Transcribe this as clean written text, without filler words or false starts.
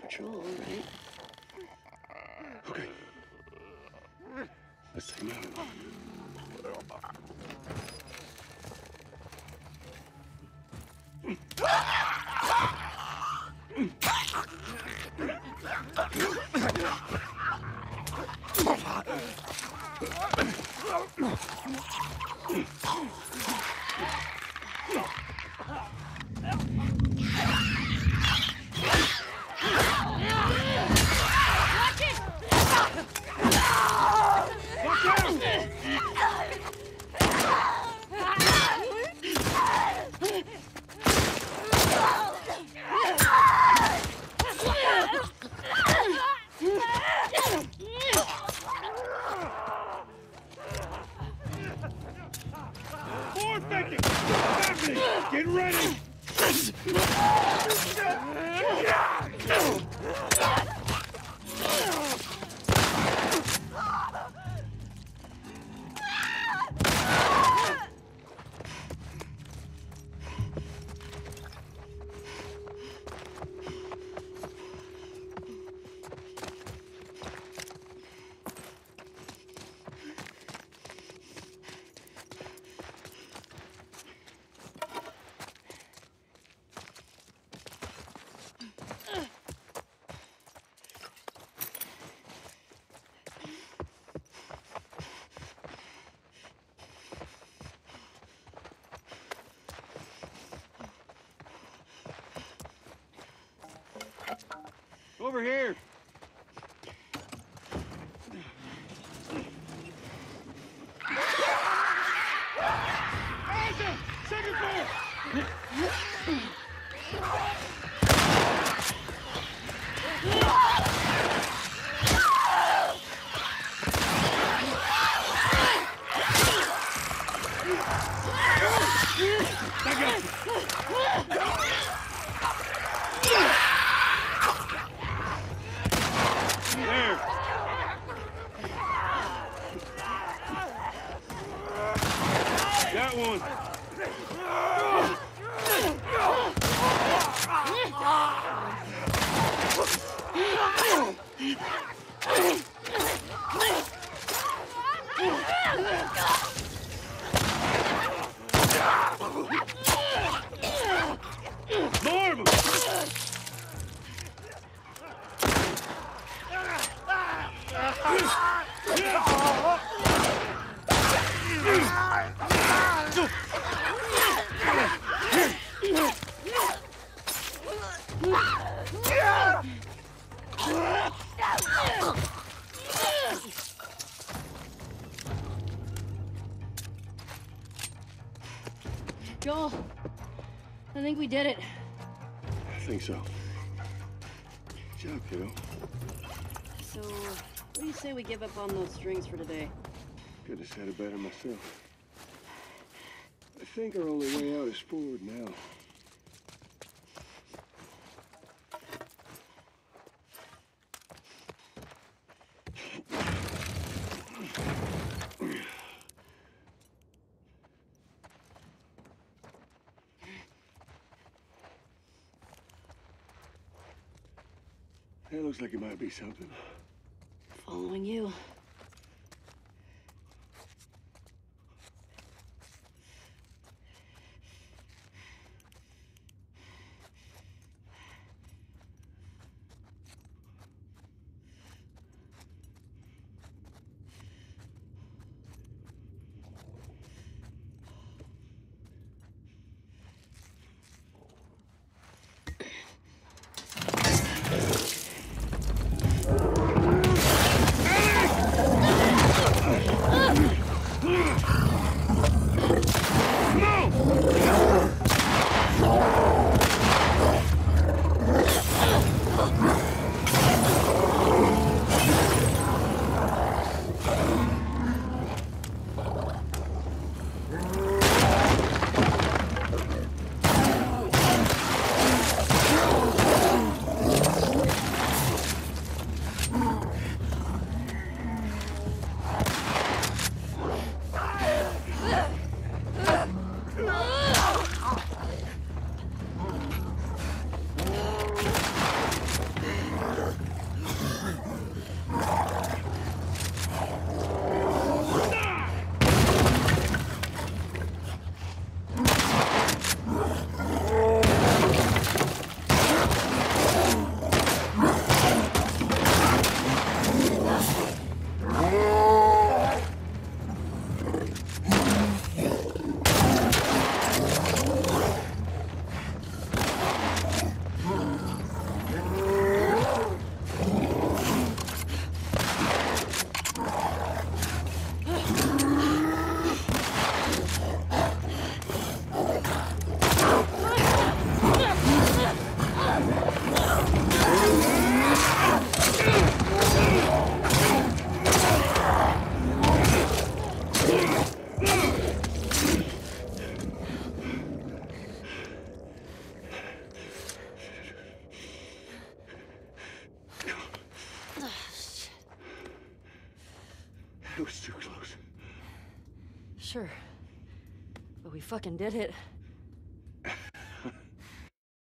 patrol, right? Okay. Let's take him out. Get ready! Over here. Awesome! Second floor! That one. Norm! Joel, I think we did it. I think so. Good job, kiddo. So, what do you say we give up on those strings for today? Could have said it better myself. I think our only way out is forward now. That looks like it might be something. Following you. It was too close. Sure. But we fucking did it.